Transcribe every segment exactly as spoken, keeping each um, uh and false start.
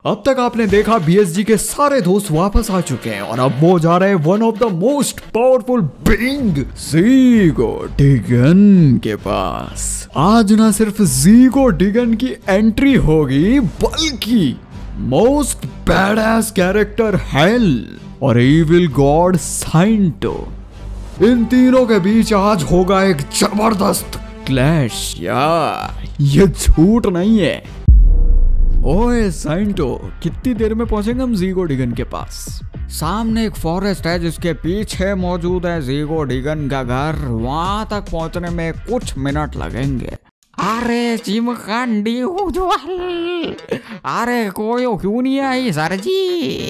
अब तक आपने देखा बीएसजी के सारे दोस्त वापस आ चुके हैं और अब वो जा रहे हैं one of the most powerful being Zigotigan के पास। आज ना सिर्फ ज़ीगो डिगन की एंट्री होगी बल्कि मोस्ट बैडएस कैरेक्टर हेल और इविल गॉड साइंटो, इन तीनों के बीच आज होगा एक जबरदस्त क्लैश। यार ये झूठ नहीं है। ओए साइंटो, कितनी देर में पहुंचेंगे हम ज़ीगो डिगन के पास? सामने एक फॉरेस्ट है जिसके पीछे मौजूद है ज़ीगो डिगन का घर, वहां तक पहुंचने में कुछ मिनट लगेंगे। अरे चिमकांडी उज्जवल, अरे कोई क्यों नहीं आई सर जी?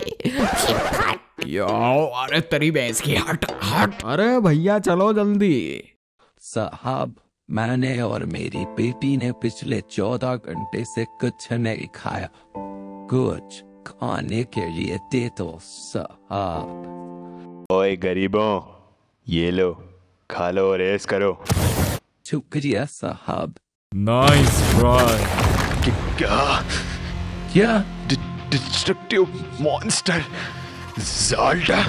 याओ, अरे तेरी भैंस की हट हट। अरे भैया चलो जल्दी। साहब, मैंने और मेरी बेटी ने पिछले चौदह घंटे से कुछ नहीं खाया, कुछ खाने के लिए दे दो साहब। ओए गरीबों, ये लो, खा लो और ऐश करो। शुक्रिया साहब। Nice try. क्या क्या डिस्ट्रक्टिव मॉन्स्टर ज़ाल्टा?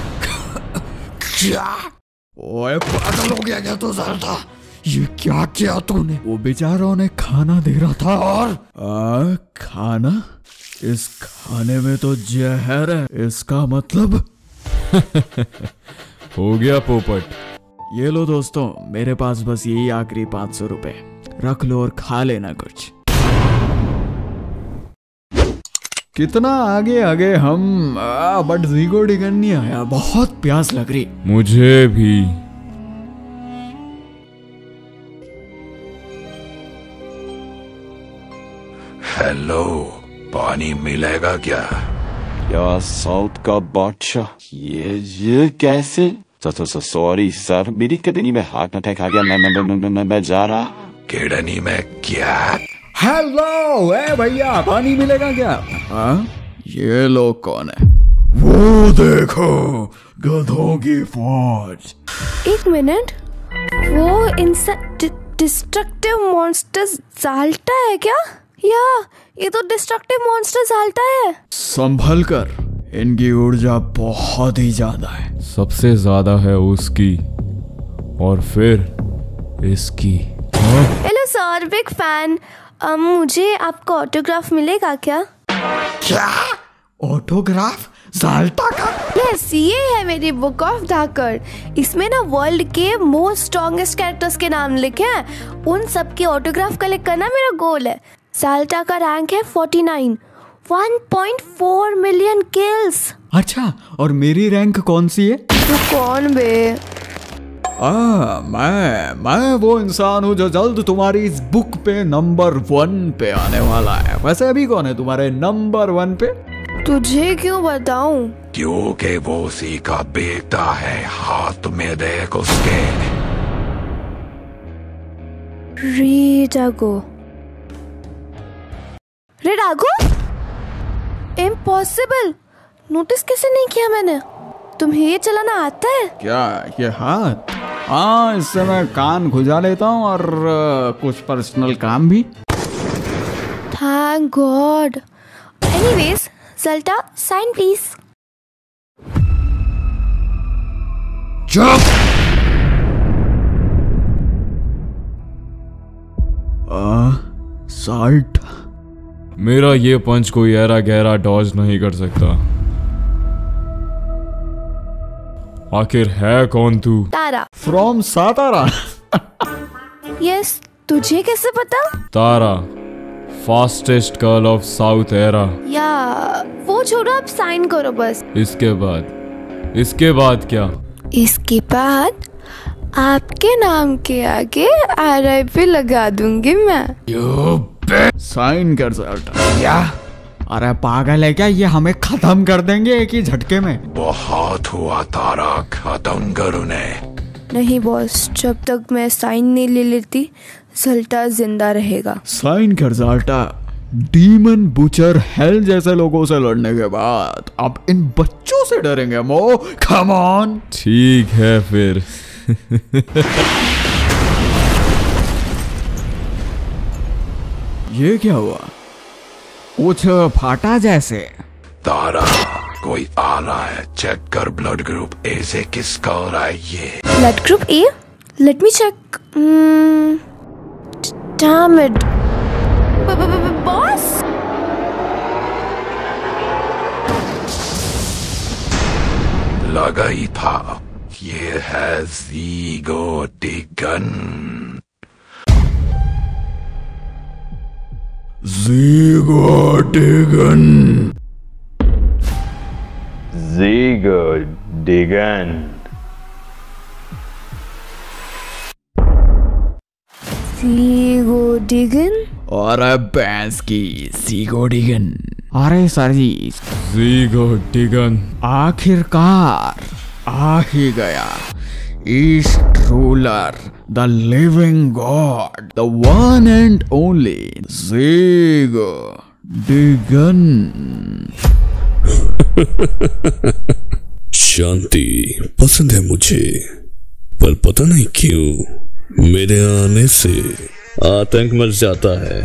क्या? ओए पागल हो गया क्या तू ज़ाल्टा? ये क्या किया तूने? वो बेचारों ने खाना दे रहा था और आ, खाना? इस खाने में तो जहर है, इसका मतलब हो गया पोपट। ये लो दोस्तों, मेरे पास बस यही आखिरी पाँच सौ रुपए, रख लो और खा लेना कुछ। कितना आगे आगे हम, आ, बट ज़ीगो डिगन नहीं आया, बहुत प्यास लग रही। मुझे भी। हेलो, पानी मिलेगा क्या? यार साउथ का बादशाह, ये ये कैसे? सॉरी सर, मेरी किडनी में हार्ट अटैक आ गया, मैं मैं मैं मैं मैं जा रहा। किडनी में क्या? हेलो, ए भैया, पानी मिलेगा क्या? हाँ, ये लोग कौन है? वो देखो, गधों की फौज। एक मिनट, वो इंसान डिस्ट्रक्टिव मॉन्स्टर ज़ाल्टा है क्या? या ये तो डिस्ट्रक्टिव मॉन्स्टर ज़ाल्टा है। संभल कर, इनकी ऊर्जा बहुत ही ज्यादा है। सबसे ज्यादा है उसकी और फिर इसकी। Hello sir, big fan. मुझे आपका ऑटोग्राफ मिलेगा क्या? क्या ऑटोग्राफ ज़ाल्टा का? यस, ये है मेरी बुक ऑफ धाकर। इसमें ना वर्ल्ड के मोस्ट स्ट्रॉन्गेस्ट कैरेक्टर्स के नाम लिखे हैं। उन सब के ऑटोग्राफ कलेक्ट करना मेरा गोल है। ज़ाल्टा का रैंक है उनचास, one point four million kills. अच्छा, और मेरी रैंक कौन सी है? तू कौन बे? आ, मैं मैं वो इंसान हूँ जो जल्द तुम्हारी इस बुक पे नंबर वन पे आने वाला है। वैसे अभी कौन है तुम्हारे नंबर वन पे? तुझे क्यों बताऊं? क्योंकि वो उसी का बेटा है। हाथ में देख उसके। रीडागो। रीडागो? इम्पॉसिबल। नोटिस कैसे नहीं किया मैंने? तुम्हें ये चलाना आता है? क्या ये हाथ? हाँ, इससे मैं कान खुजा लेता हूँ और uh, कुछ पर्सनल काम भी। Thank god. Anyways, Zalta, sign please. चुप। आ, साल्ट। मेरा ये पंच कोई ऐरा गहरा डॉज नहीं कर सकता। आखिर है कौन तू? तारा। फ्रॉम सातारा। यस, तुझे कैसे पता? Tara, fastest girl of south era. या वो छोड़ो, अब साइन करो बस। इसके बाद इसके बाद क्या? इसके बाद आपके नाम के आगे आर आई पी लगा दूंगी मैं। साइन कर ज़ाल्टा। या अरे पागल है क्या? ये हमें खत्म कर देंगे एक ही झटके में। बहुत हुआ तारा, खत्म कर उन्हें। नहीं बॉस, जब तक मैं साइन नहीं ले लेती ज़ाल्टा जिंदा रहेगा। साइन कर ज़ाल्टा। डीमन बुचर हेल जैसे लोगों से लड़ने के बाद अब इन बच्चों से डरेंगे मो। Come on. ठीक है फिर। ये क्या हुआ? कुछ फाटा जैसे। तारा, कोई आ रहा है, चेक कर ब्लड ग्रुप ए से किसका हो रहा है ये। Blood group A? Let me check. Damn it boss. लगा ही था, ये है ज़ीगोटिगन। ज़ीगोटिगन। ज़ीगोटिगन। ज़ीगोटिगन? और भैंस की ज़ीगोटिगन। अरे सर जी, ज़ीगोटिगन आखिरकार आ ही गया। East ruler, the living god, the one and only Zigotigan. शांति पसंद है मुझे, पर पता नहीं क्यों मेरे आने से आतंक मच जाता है।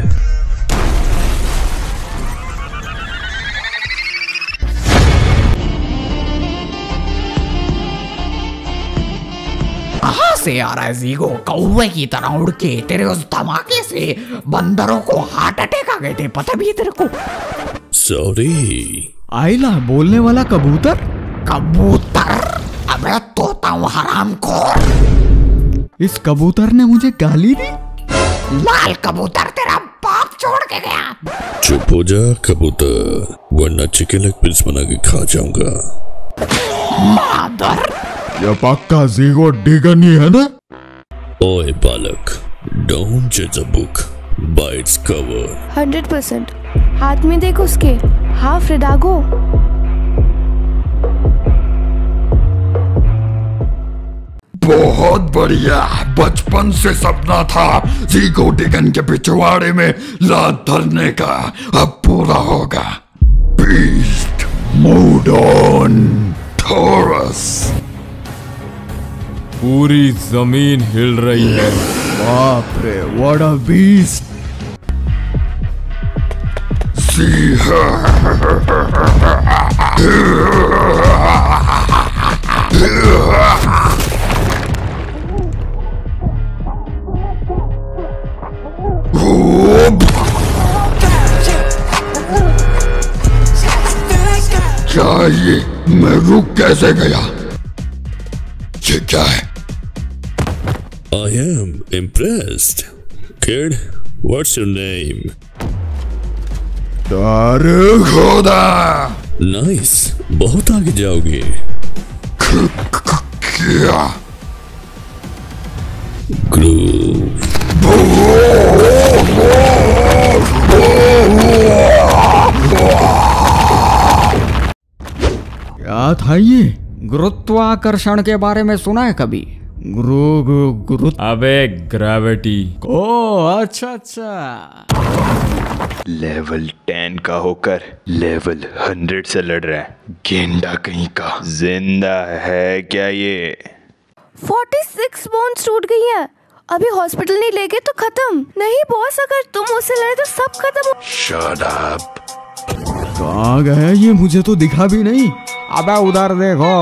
कहाँ से आ रहा है ज़ीगो? कौवे की तरह उड़ के तेरे उस धमाके से बंदरों को हार्ट अटैक आ गए थे, पता भी है तेरे को? सॉरी। आइला, बोलने वाला कबूतर। कबूतर? अबे तोता हूँ हरामखोर। इस कबूतर ने मुझे गाली दी। लाल कबूतर तेरा बाप छोड़ के गया। चुप हो जा कबूतर, वरना चिकन लेग पीस बना के खा जाऊंगा। मादर, ये पक्का ज़ीगोटिगन ही है ना? ओए बालक, डोंट जज a book by its cover. Hundred percent. हाथ में देख उसके, हाफ रिडागो। बहुत बढ़िया, बचपन से सपना था ज़ीगोटिगन के पिछवाड़े में लात धरने का, अब पूरा होगा। Beast mood on Taurus. पूरी जमीन हिल रही है। बाप रे, व्हाट अ बीस्ट। सी क्या ये? मैं रुक कैसे गया? ये क्या है? I am impressed. Kid, what's your name? अरे खुदा! Nice, बहुत आगे जाओगे। क्या? Groove. क्या था ये? गुरुत्वाकर्षण के बारे में सुना है कभी? गुरु गुरु गुरु अबे ग्रेविटी। ओ अच्छा अच्छा। लेवल टेन का होकर लेवल हंड्रेड से लड़ रहा है, गेंडा कहीं का। जिंदा है क्या ये? छियालीस बोन्स टूट गई है। अभी हॉस्पिटल नहीं ले गए तो खत्म। नहीं बॉस, अगर तुम उससे लड़े तो सब खत्म हो। Shut up. कहाँ गया ये? मुझे तो दिखा भी नहीं। अबे उधर देखो।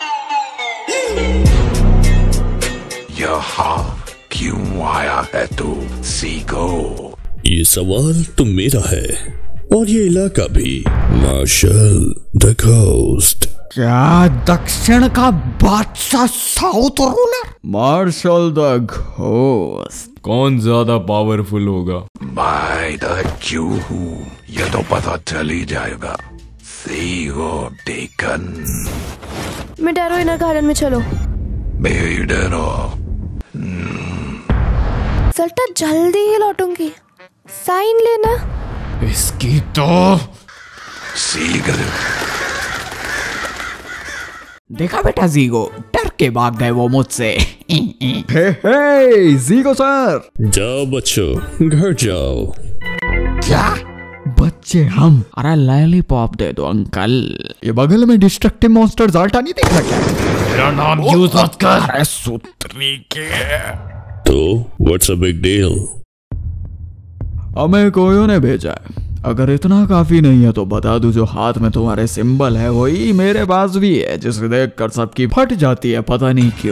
यहाँ क्यों आया है तू ज़ीगो? ये सवाल तो मेरा है, और ये इलाका भी। Marshal the ghost. क्या दक्षिण का बादशाह south ruler? Marshal the ghost. कौन ज्यादा पावरफुल होगा? मैं द क्यों हूँ ये तो पता चल ही जाएगा। ज़ीगोटिगन। मिडारो इनर गार्डन में चलो। बेडरो। सल्टा जल्दी ही लौटूंगी, साइन लेना। इसकी तो ज़ीगो। देखा बेटा, ज़ीगो डर के भाग गए वो मुझसे। Hey hey Zigo sir. जाओ बच्चों, घर जाओ। क्या बच्चे हम? अरे लॉलीपॉप दे दो अंकल। ये बगल में डिस्ट्रक्टिव मॉन्स्टर ज़ाल्टा नहीं दिख रहा क्या? मेरा नाम यूज मत कर। अरे सूत्री के। तो व्हाट्स अ बिग डील? हमें कोयो ने भेजा है। अगर इतना काफी नहीं है तो बता दूं, जो हाथ में तुम्हारे सिंबल है वही मेरे पास भी है, जिसे देखकर सबकी फट जाती है, पता नहीं क्यों।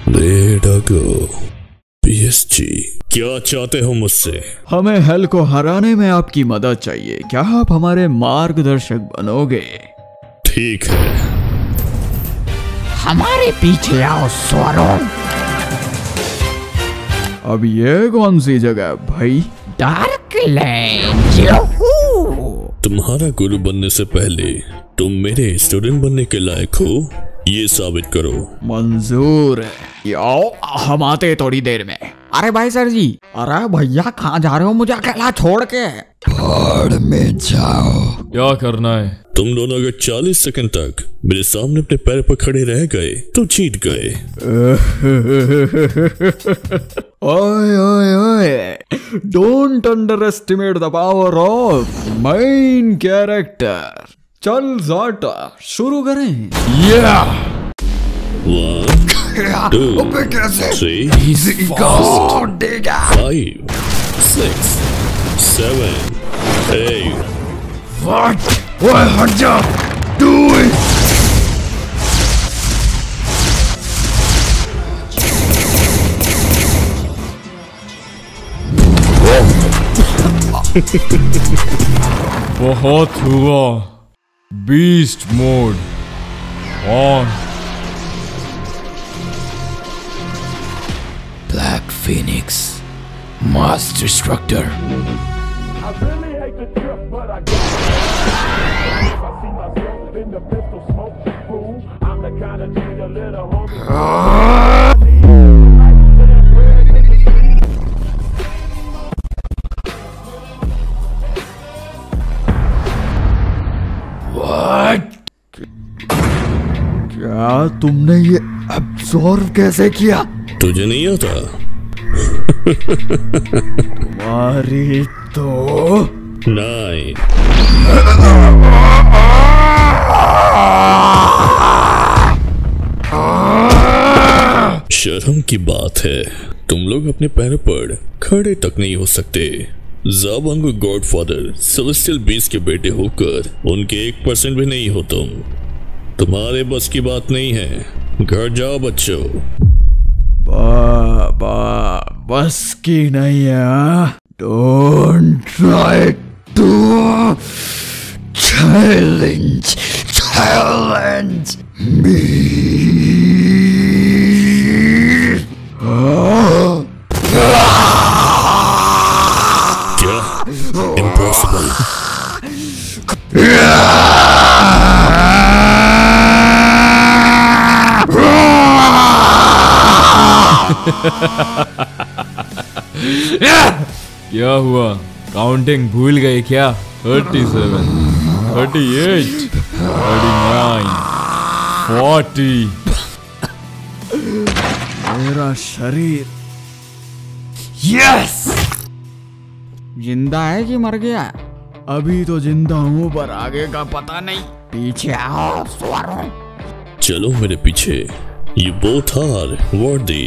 पीएसजी, क्या चाहते हो मुझसे? हमें हेल को हराने में आपकी मदद चाहिए, क्या आप हमारे मार्गदर्शक बनोगे? ठीक है, हमारे पीछे आओ स्वरों। अब ये कौन सी जगह है भाई? डार्कलैंड। तुम्हारा गुरु बनने से पहले तुम मेरे स्टूडेंट बनने के लायक हो, ये साबित करो। मंजूर है, आओ हम आते थोड़ी देर में। अरे भाई सर जी। अरे भैया कहाँ जा रहे हो मुझे अकेला छोड़ के? पहाड़ में जाओ। क्या करना है? तुम दोनों अगर चालीस सेकंड तक मेरे सामने अपने पैर पर खड़े रह गए तो जीत गए। ओए ओए ओए, don't underestimate the power of main character. चल जाटा शुरू करें। या one two three four five six seven eight. What? ओए हट जा। Do it. बहुत हुआ। Beast mode on. Black phoenix mass destructor. क्या तुमने ये अब्सॉर्ब कैसे किया? तुझे नहीं आता? तुम्हारी तो नाइन। शर्म की बात है, तुम लोग अपने पैरों पर खड़े तक नहीं हो सकते। ज़ाबांगो गॉडफादर सेलेस्टियल बीस्ट के बेटे होकर उनके एक परसेंट भी नहीं हो तुम। तुम्हारे बस की बात नहीं है, घर जाओ बच्चों। बाबा बस की नहीं है। Don't try to challenge challenge me. क्या? इम्पॉसिबल। क्या हुआ? काउंटिंग भूल गए क्या? Thirty seven, thirty eight, thirty nine, forty. मेरा शरीर यस जिंदा है कि मर गया? अभी तो जिंदा हूँ पर आगे का पता नहीं। पीछे आओ स्वरों। चलो मेरे पीछे। You both are worthy.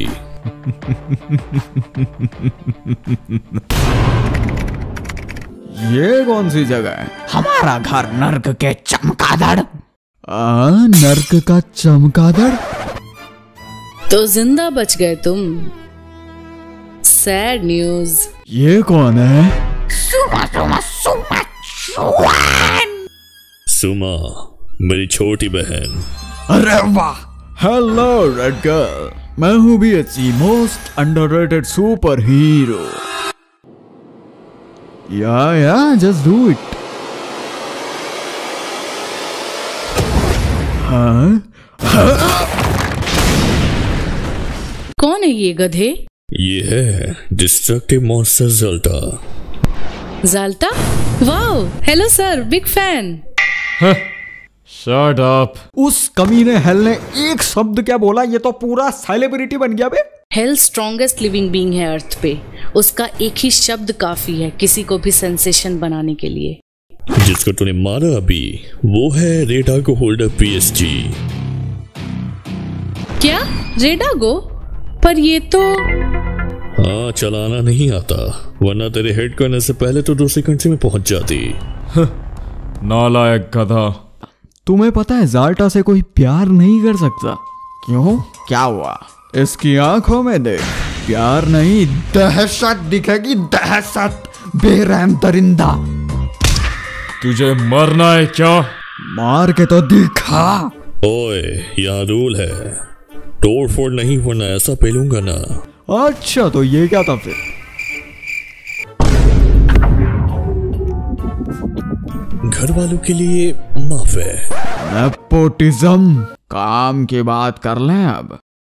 ये कौन सी जगह है? हमारा घर नर्क के चमगादड़। आ, नर्क का चमगादड़? तो जिंदा बच गए तुम। Sad news. ये कौन है? सुमा सुमा सुमा सुमा, मेरी छोटी बहन। अरे वाह। हेलो रेड गर्ल, मैं हूँ B H C most underrated super hero. या या जस्ट डू इट। हाँ? कौन है ये गधे? ये है destructive monster Zalta. Zalta? Wow, hello sir, big fan. Shut up. उस कमीने हेल ने एक शब्द क्या बोला, ये तो पूरा सेलिब्रिटी बन गया बे। हेल स्ट्रॉन्गेस्ट लिविंग बीइंग है अर्थ पे। उसका एक ही शब्द काफी है किसी को भी सेंसेशन बनाने के लिए। जिसको तूने मारा अभी वो है रेडागो होल्डर पीएसजी। क्या? रेडागो? पर ये तो हाँ, चलाना नहीं आता। वरना तेरे हिट करने से पहले तो दूसरी कंट्री में पहुंच जाती। नालायक गधा। तुम्हें पता है जाल्टा से कोई प्यार नहीं कर सकता। क्यों? क्या हुआ? इसकी आंखों में देख, प्यार नहीं दहशत दिखेगी, दहशत। बेरहम दरिंदा। तुझे मरना है क्या? मार के तो दिखा। ओए, यहाँ रूल है, तोड़ फोड़ नहीं, वरना ऐसा पेलूंगा ना। अच्छा, तो ये क्या था फिर? घर वालों के लिए माफ है। नेपोटिज्म। काम की बात कर लें अब।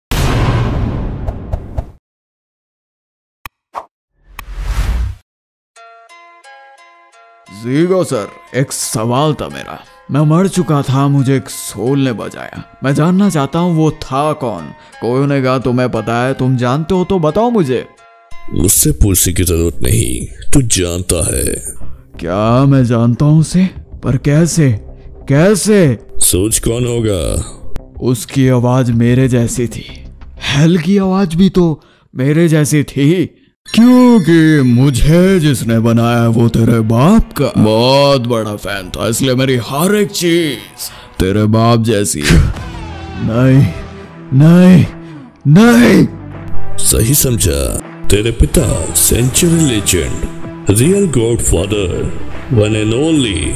जीगो सर, एक सवाल था मेरा। मैं मर चुका था, मुझे एक सोल ने बचाया। मैं जानना चाहता हूँ वो था कौन। कोई ने कहा तुम्हें पता है, तुम जानते हो तो बताओ मुझे। मुझसे पूछने की जरूरत नहीं, तू जानता है। क्या मैं जानता हूँ उसे? पर कैसे? कैसे? सोच कौन होगा? उसकी आवाज मेरे जैसी थी। हेल की आवाज भी तो मेरे जैसी थी। क्योंकि मुझे जिसने बनाया वो तेरे बाप का बहुत बड़ा फैन था, इसलिए मेरी हर एक चीज तेरे बाप जैसी है। नहीं नहीं नहीं। सही समझा। तेरे पिता century legend, real godfather, one and only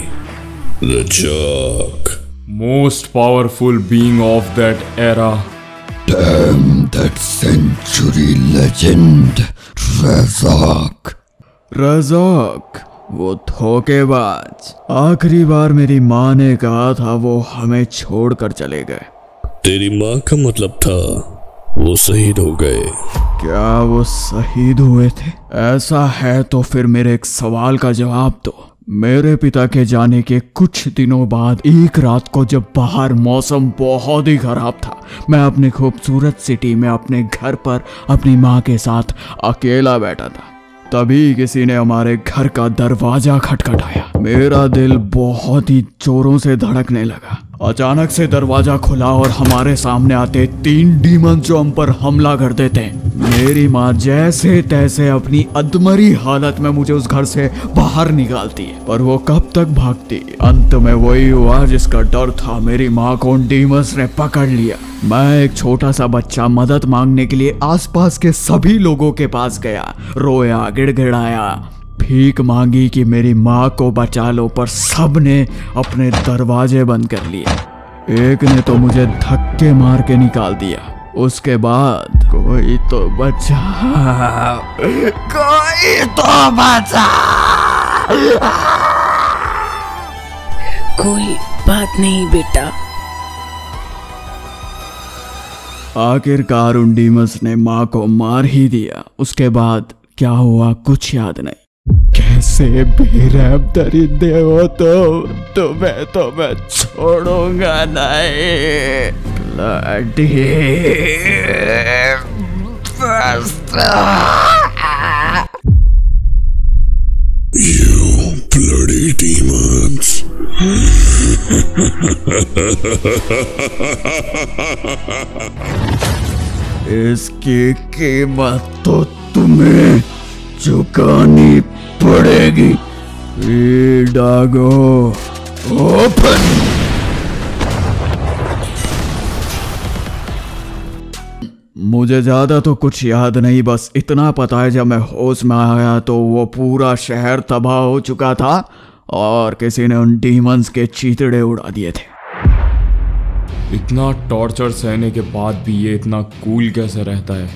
Razak, most powerful being of that era. Damn that century legend, Razak. Razak, वो धोखेबाज। आखिरी बार मेरी माँ ने कहा था वो हमें छोड़कर चले गए। तेरी माँ का मतलब था वो शहीद हो गए। क्या वो शहीद हुए थे? ऐसा है तो फिर मेरे एक सवाल का जवाब दो। मेरे पिता के जाने के कुछ दिनों बाद एक रात को जब बाहर मौसम बहुत ही खराब था, मैं अपनी खूबसूरत सिटी में अपने घर पर अपनी माँ के साथ अकेला बैठा था। तभी किसी ने हमारे घर का दरवाजा खटखटाया। मेरा दिल बहुत ही जोरों से धड़कने लगा। अचानक से दरवाजा खुला और हमारे सामने आते तीन डीमन जो हम पर हमला कर देते। मेरी माँ जैसे तैसे अपनी अधमरी हालत में मुझे उस घर से बाहर निकालती है, पर वो कब तक भागती? अंत में वही हुआ जिसका डर था। मेरी माँ को उन डीमंस ने पकड़ लिया। मैं एक छोटा सा बच्चा मदद मांगने के लिए आसपास के सभी लोगों के पास गया, रोया, गिड़गिड़ाया, भीख मांगी कि मेरी माँ को बचा लो, पर सब ने अपने दरवाजे बंद कर लिए। एक ने तो मुझे धक्के मार के निकाल दिया। उसके बाद कोई तो बचा, कोई तो बचा। कोई बात नहीं बेटा। आखिरकार उन डीमंस ने माँ को मार ही दिया। उसके बाद क्या हुआ कुछ याद नहीं। कैसे बेरहम दरिंदे हो तो तुम्हें तो मैं छोड़ूंगा नहीं। Bloody You bloody demons. इसकी कीमत तो तुम्हें चुकानी पड़ेगी। डागो ओपन। मुझे ज्यादा तो कुछ याद नहीं, बस इतना पता है जब मैं होश में आया तो वो पूरा शहर तबाह हो चुका था और किसी ने उन डीमंस के चीतड़े उड़ा दिए थे। इतना टॉर्चर सहने के बाद भी ये इतना कूल कैसे रहता है?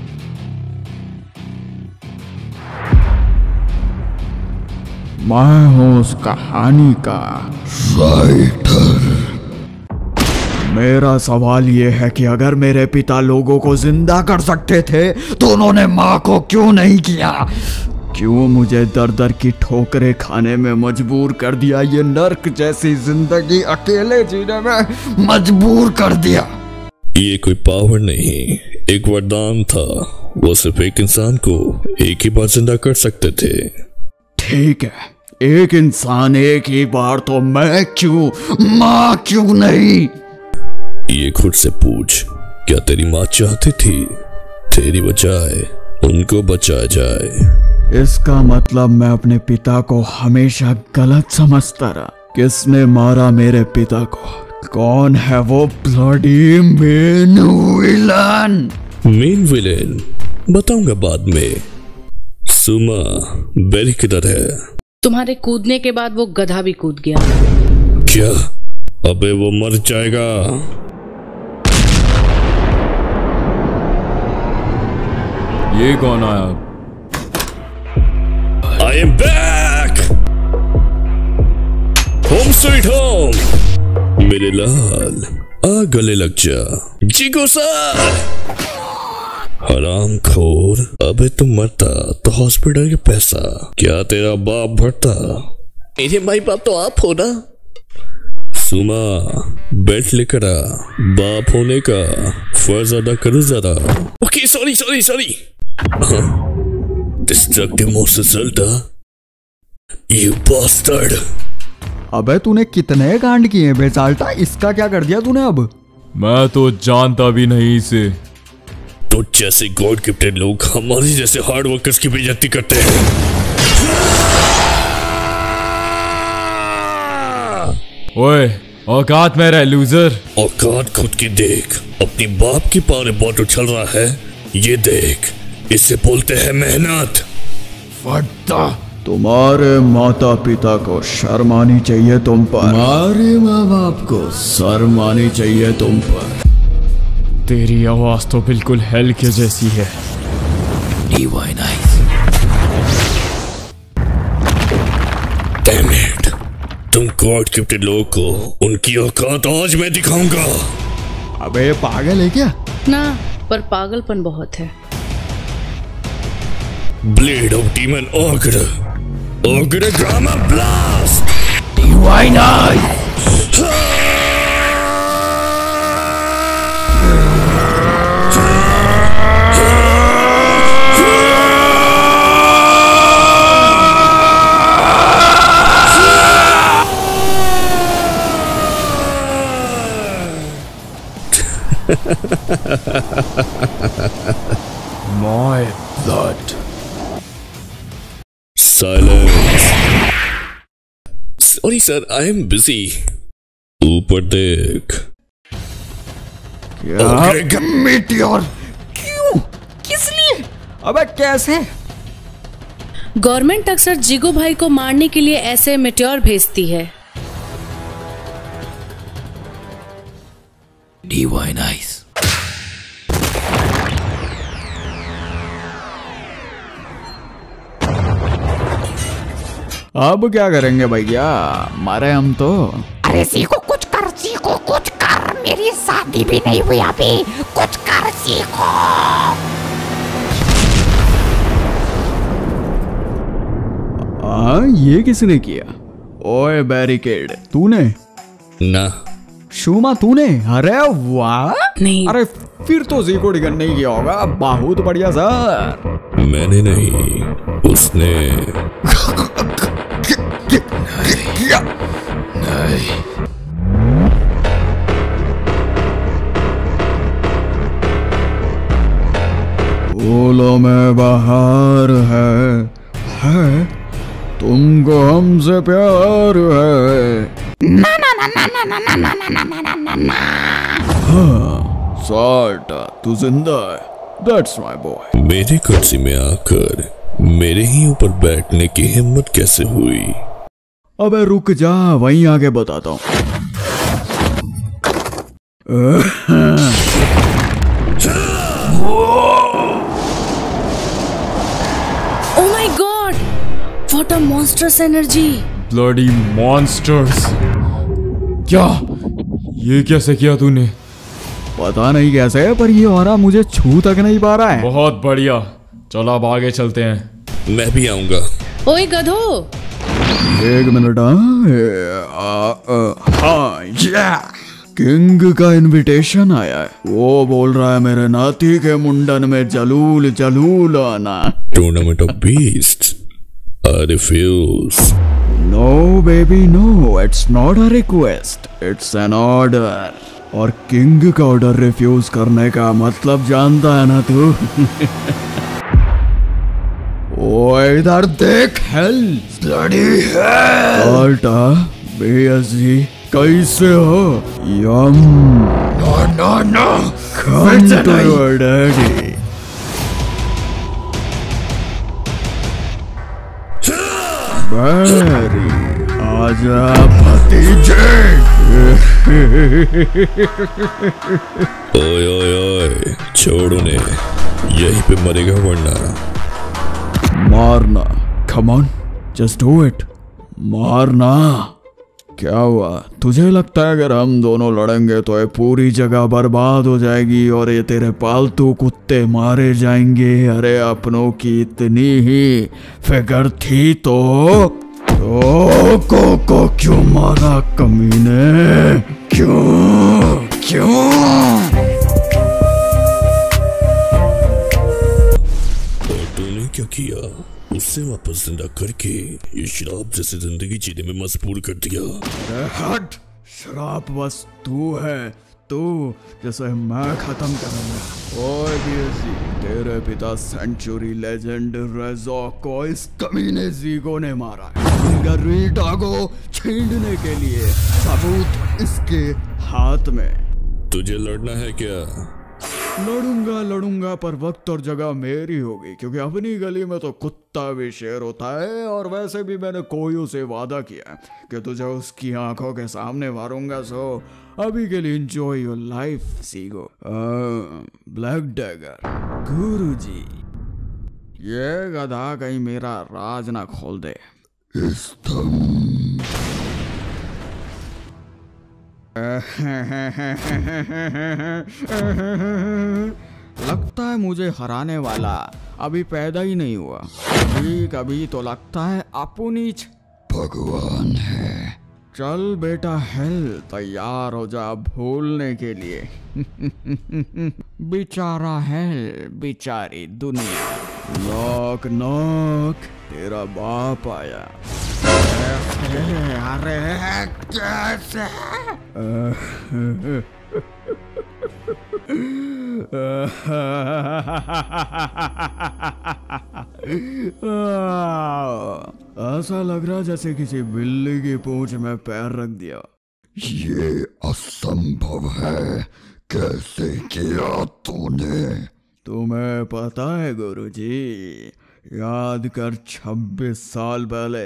मैं हूँ उस कहानी का राइटर। मेरा सवाल ये है कि अगर मेरे पिता लोगों को जिंदा कर सकते थे तो उन्होंने माँ को क्यों नहीं किया? क्यों मुझे दर दर की ठोकरें खाने में मजबूर कर दिया? ये नर्क जैसी जिंदगी अकेले जीने में मजबूर कर दिया। ये कोई पावर नहीं, एक वरदान था। वो सिर्फ एक इंसान को एक ही बार जिंदा कर सकते थे। ठीक है, एक इंसान एक ही बार, तो मैं क्यों? माँ क्यों नहीं? ये खुद से पूछ, क्या तेरी माँ चाहती थी तेरी बजाय उनको बचाया जाए? इसका मतलब मैं अपने पिता को हमेशा गलत समझता रहा। किसने मारा मेरे पिता को? कौन है वो bloody main villain? Main villain बताऊंगा बाद में। सुमा, बेरी किधर है? तुम्हारे कूदने के बाद वो गधा भी कूद गया। क्या? अबे वो मर जाएगा। ये कौन आया? I am back. Home sweet home. मेरे लाल आ गले लग जा। Zigo sir. हराम खोर, अबे तुम मरता तो हॉस्पिटल के पैसा क्या तेरा बाप भरता? मेरे माई बाप तो आप हो ना। सुमा, बेल्ट लेकर आ। बाप होने का फर्ज अदा करो जरा। Okay, sorry sorry sorry. Destructive motion चलता। You bastard. अबे तूने कितने कांड किए बेचालता? इसका क्या कर दिया तूने अब? मैं तो जानता भी नहीं इसे। तो जैसे गॉड गिफ्टेड लोग हमारे जैसे हार्ड वर्कर्स की बेइज्जती करते हैं। ओए, औकात में रह लूजर। औकात खुद की देख। अपनी बाप की पावर बहुत उछल रहा है, ये देख। इसे बोलते हैं मेहनत। फटता। तुम्हारे माता पिता को शर्म आनी चाहिए तुम पर। तुम्हारे माँ बाप को शर्म आनी चाहिए तुम पर। तेरी आवाज तो बिल्कुल हेल के जैसी है। Damn it, तुम गॉड गिफ्टेड लोगों को उनकी औकात आज मैं दिखाऊंगा। अबे ये पागल है क्या? ना, पर पागलपन बहुत है। Blade of demon ogre, ogre ग्रामा blast. Divine eye. My blood. Silence. Sorry sir, I am busy. ऊपर देख। क्या? मीटियोर? क्यों? किस लिए? अबे कैसे? गवर्नमेंट अक्सर जिगो भाई को मारने के लिए ऐसे मेटेओर भेजती है। Divine ice. अब क्या करेंगे भैया? मारे हम तो। अरे सीखो कुछ कर, सीखो कुछ कर। मेरी शादी भी नहीं हुई अभी, कुछ कर सीखो। हाँ, ये किसने किया? ओए बैरिकेड, तूने? ना। शुमा तूने? अरे वाह। नहीं। अरे फिर तो जीको डिगन नहीं किया होगा। बहुत बढ़िया सर। मैंने नहीं, उसने। क्या? नहीं। फूलों में बाहर है, है तुमको हमसे प्यार है। ना ना ना ना ना ना ना ना ना ना ना ना। हाँ, साल्टा तू जिंदा है। That's my boy. मेरी कुर्सी में आकर मेरे ही ऊपर बैठने की हिम्मत कैसे हुई? अबे रुक जा, वहीं आगे बताता हूँ। Oh my God! What a monstrous energy! Bloody monsters! क्या? ये कैसे किया तूने? पता नहीं कैसे, पर ये ऑरा मुझे छू तक नहीं पा रहा है। बहुत बढ़िया, चलो अब आगे चलते हैं। मैं भी आऊंगा। ओए गधो! एक मिनट। हाँ, किंग का इनविटेशन आया है। वो बोल रहा है मेरे नाती के मुंडन में जलूल जलूल आना। Tournament of beasts. I refuse. No baby no, it's not a request, it's an order. और किंग का ऑर्डर रिफ्यूज करने का मतलब जानता है ना तू? ओ इधर देख हेल ब्लडी हेल। आल्टा बीएसजी कैसे हो? यम no no no come to your daddy. बैरी आजा भतीजे। ओए ओए ओए छोड़ उन्हें, यहीं पे मरेगा वरना। मारना, come on just do it. मारना। क्या हुआ, तुझे लगता है अगर हम दोनों लड़ेंगे तो ये पूरी जगह बर्बाद हो जाएगी और ये तेरे पालतू कुत्ते मारे जाएंगे? अरे अपनों की इतनी ही फिकर थी तो तो को को क्यों मारा कमीने? क्यों क्यों? और तूने क्या किया? उससे वापस जिंदा करके ये शराब जैसे जिंदगी जीने में मजबूर कर दिया। हट, शराब बस तू है, तू जैसे मैं खत्म करूंगा। ओए बीएसजी, तेरे पिता सेंचुरी लेजेंड रेज़ो को इस कमीने ज़ीगो ने मारा है। रीटा को छीनने के लिए सबूत इसके हाथ में। तुझे लड़ना है क्या? लड़ूंगा लड़ूंगा पर वक्त और जगह मेरी होगी, क्योंकि अपनी गली में तो कुत्ता भी शेर होता है। और वैसे भी मैंने कोयू से वादा किया कि तुझे उसकी आंखों के सामने मारूंगा। सो अभी के लिए enjoy your life Zigo. Black dagger गुरुजी, ये गधा कहीं मेरा राज ना खोल दे। लगता है मुझे हराने वाला अभी पैदा ही नहीं हुआ। कभी कभी तो लगता है अपुनीच भगवान है। चल बेटा हेल, तैयार हो जा भूलने के लिए। बेचारा हेल, बेचारी दुनिया। नॉक नॉक, तेरा बाप आया। अरे कैसे? ऐसा लग रहा जैसे किसी बिल्ली की पूंछ में पैर रख दिया। ये असंभव है, कैसे किया तूने? तुम्हें पता है गुरुजी, याद कर छब्बीस साल पहले।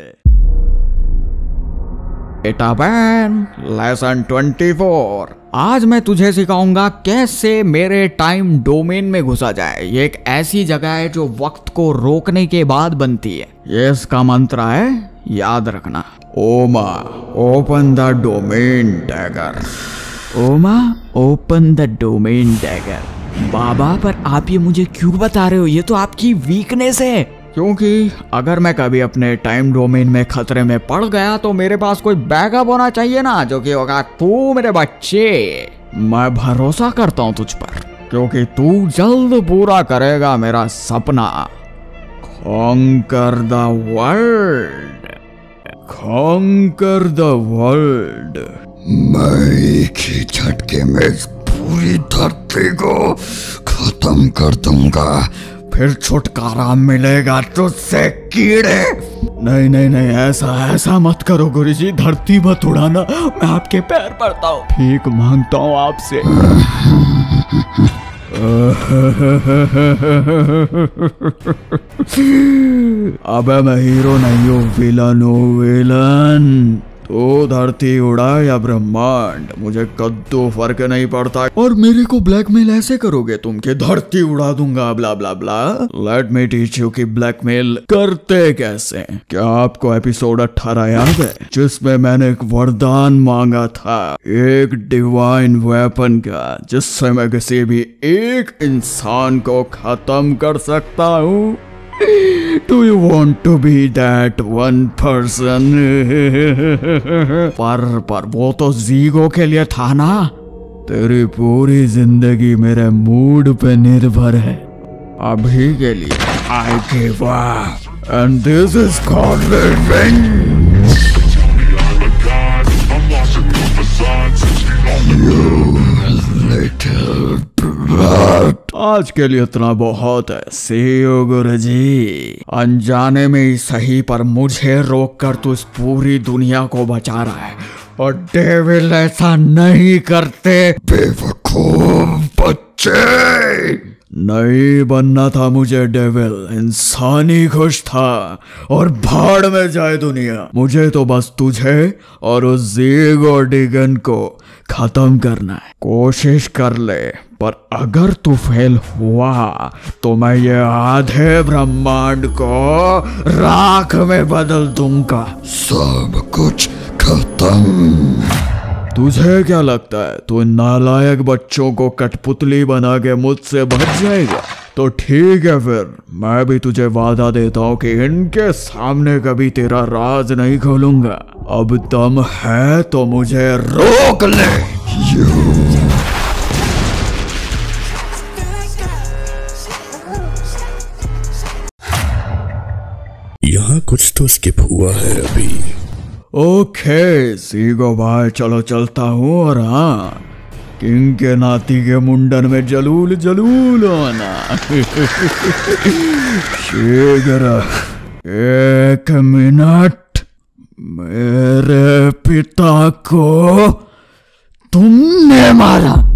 बेटा बैन, लेसन चौबीस। आज मैं तुझे सिखाऊंगा कैसे मेरे टाइम डोमेन में घुसा जाए। ये एक ऐसी जगह है जो वक्त को रोकने के बाद बनती है। ये इसका मंत्र है, याद रखना। ओमा ओपन द डोमेन डैगर। ओमा ओपन द डोमेन डैगर। बाबा, पर आप ये मुझे क्यों बता रहे हो? ये तो आपकी वीकनेस है। क्योंकि अगर मैं कभी अपने टाइम डोमेन में खतरे में पड़ गया तो मेरे पास कोई बैकअप होना चाहिए ना, जो कि होगा तू मेरे बच्चे। मैं भरोसा करता हूँ तुझ पर, क्योंकि तू जल्द पूरा करेगा मेरा सपना। Conquer the world, conquer the world. मैं एक ही झटके में इस पूरी धरती को खत्म कर दूंगा, फिर छुटकारा मिलेगा तुझसे कीड़े। नहीं नहीं नहीं, ऐसा ऐसा मत करो गुरुजी, धरती मत उड़ाना, मैं आपके पैर पड़ता हूँ, भीख मांगता हूँ आपसे। अबे मैं हीरो नहीं हूँ, विलन हूँ, विलन। तो धरती उड़ा या ब्रह्मांड, मुझे कद्दू फर्क नहीं पड़ता। और मेरे को ब्लैकमेल ऐसे करोगे तुम कि धरती उड़ा दूंगा, blah blah blah. Let me teach you कि ब्लैकमेल करते कैसे। क्या आपको एपिसोड अठारह याद है, जिसमें मैंने एक वरदान मांगा था, एक डिवाइन वेपन का, जिससे मैं किसी भी एक इंसान को खत्म कर सकता हूँ? Do you want to be that one person? पर पर वो तो ज़ीगो के लिए था ना। तेरी पूरी जिंदगी मेरे मूड पे निर्भर है। अभी के लिए I give up, and this is called revenge. You little brat. आज के लिए इतना बहुत है। सी यू गुरुजी। अनजाने में ही सही, पर मुझे रोक कर तू इस पूरी दुनिया को बचा रहा है, और डेविल ऐसा नहीं करते। बेवकूफ बच्चे, नहीं बनना था मुझे डेविल, इंसान ही खुश था। और भाड़ में जाए दुनिया, मुझे तो बस तुझे और उस ज़ीगो डिगन को खत्म करना है। कोशिश कर ले, पर अगर तू फेल हुआ तो मैं ये आधे ब्रह्मांड को राख में बदल दूंगा। सब कुछ खत्म। तुझे क्या लगता है तू इन नालायक बच्चों को कठपुतली बना के मुझसे बच जाएगा? तो ठीक है, फिर मैं भी तुझे वादा देता हूँ कि इनके सामने कभी तेरा राज नहीं खोलूंगा। अब दम है तो मुझे रोक ले। यू यहाँ कुछ तो स्किप हुआ है अभी। ओके सीगो भाई, चलो चलता हूँ। और हाँ, किंग के नाती के मुंडन में जलूल जलूल होना। शीघ्र, एक मिनट। मेरे पिता को तुमने मारा।